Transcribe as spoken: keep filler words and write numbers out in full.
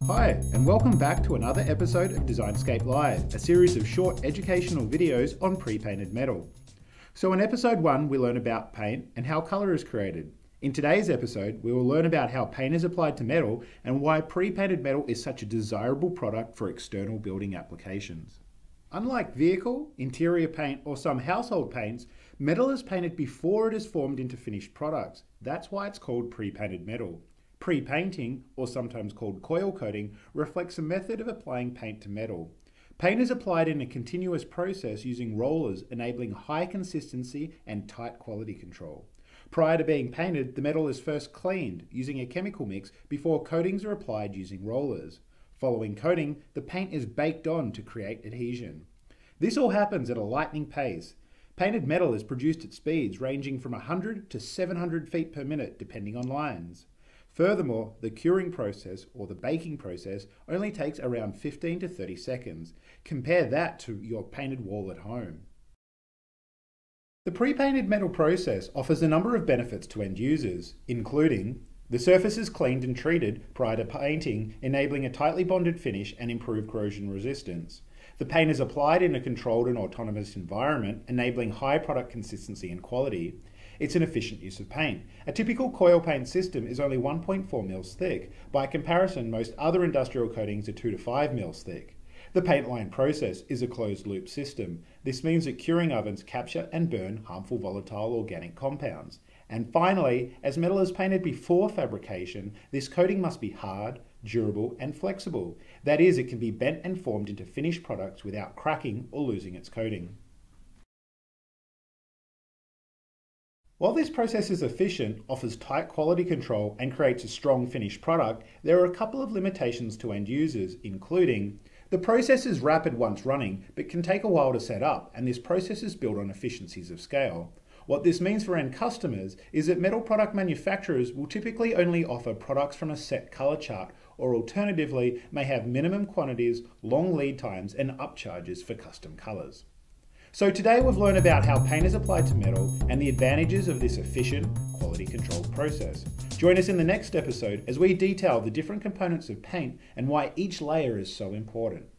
Hi, and welcome back to another episode of Designscape Live, a series of short educational videos on pre-painted metal. So in episode one, we learn about paint and how colour is created. In today's episode, we will learn about how paint is applied to metal and why pre-painted metal is such a desirable product for external building applications. Unlike vehicle, interior paint, or some household paints, metal is painted before it is formed into finished products. That's why it's called pre-painted metal. Pre-painting, or sometimes called coil coating, reflects a method of applying paint to metal. Paint is applied in a continuous process using rollers, enabling high consistency and tight quality control. Prior to being painted, the metal is first cleaned using a chemical mix before coatings are applied using rollers. Following coating, the paint is baked on to create adhesion. This all happens at a lightning pace. Painted metal is produced at speeds ranging from one hundred to seven hundred feet per minute depending on lines. Furthermore, the curing process, or the baking process, only takes around fifteen to thirty seconds. Compare that to your painted wall at home. The pre-painted metal process offers a number of benefits to end users, including the surface is cleaned and treated prior to painting, enabling a tightly bonded finish and improved corrosion resistance. The paint is applied in a controlled and autonomous environment, enabling high product consistency and quality. It's an efficient use of paint. A typical coil paint system is only one point four mils thick. By comparison, most other industrial coatings are two to five mils thick. The paint line process is a closed loop system. This means that curing ovens capture and burn harmful volatile organic compounds. And finally, as metal is painted before fabrication, this coating must be hard, durable and flexible. That is, it can be bent and formed into finished products without cracking or losing its coating. While this process is efficient, offers tight quality control and creates a strong finished product, there are a couple of limitations to end users, including the process is rapid once running but can take a while to set up, and this process is built on efficiencies of scale. What this means for end customers is that metal product manufacturers will typically only offer products from a set colour chart, or alternatively may have minimum quantities, long lead times and upcharges for custom colours. So today we've learned about how paint is applied to metal and the advantages of this efficient, quality controlled process. Join us in the next episode as we detail the different components of paint and why each layer is so important.